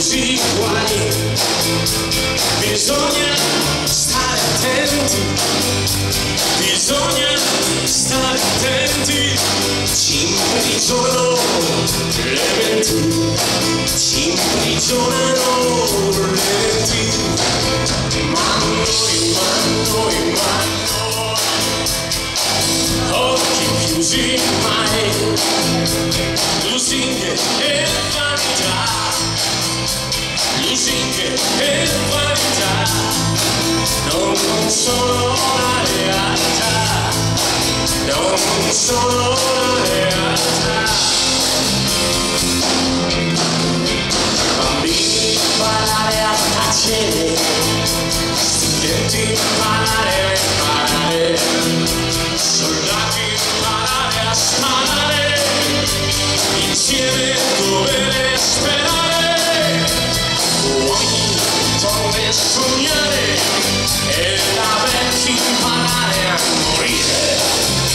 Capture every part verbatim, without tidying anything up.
chiusi guai, bisogna stare attenti, bisogna stare attenti, ci imprigionano le menti, ci imprigionano le menti, ma noi, ma noi, ma noi, occhi chiusi mai, lusinghe e vanità, lusinghe e vanità, non sono la realtà, non sono la realtà. Bambini imparare a tacere, studenti imparare a imparare, soldati imparare a sparare, insieme dovere sperare, uomini dove sognare e da vecchi imparare a morire.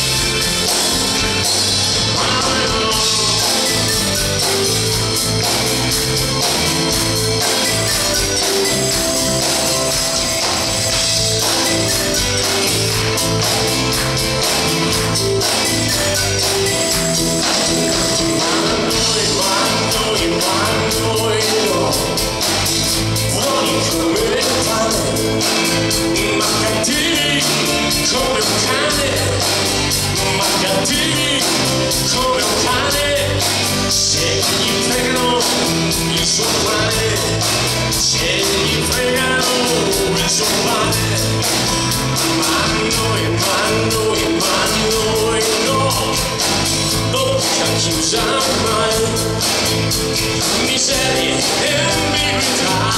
Come un cane, ma cattivi come un cane, se gli fregano il suo pane, se gli fregano il suo pane, ma noi, ma noi, ma noi no, bocca chiusa mai, miserie e ambiguità,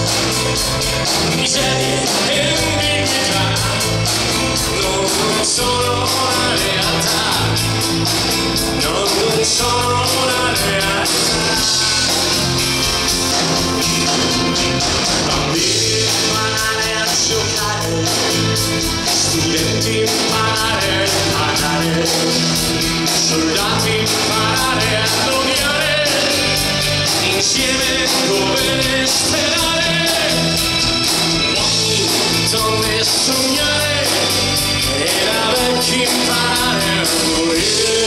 miserie e ambiguità. Non sono la realtà, non sono la realtà. Bambini imparare a giocare, studenti imparare a imparare, soldati imparare a odiare, insieme dove sperare, uomini dove sognare e da vecchi imparare a morire.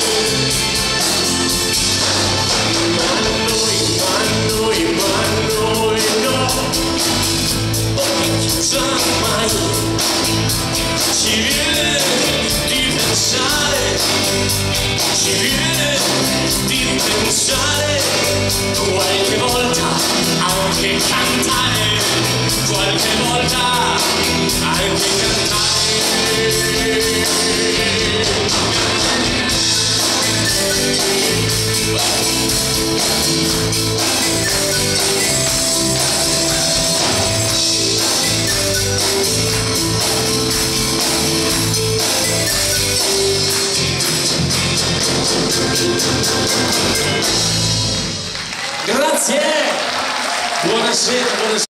Ma noi, ma noi, ma noi no, occhi chiusa mai, ci viene di pensare, ci viene di pensare, qualche volta anche cantare, qualche volta anche cantare. Grazie, buonasera, buonasera.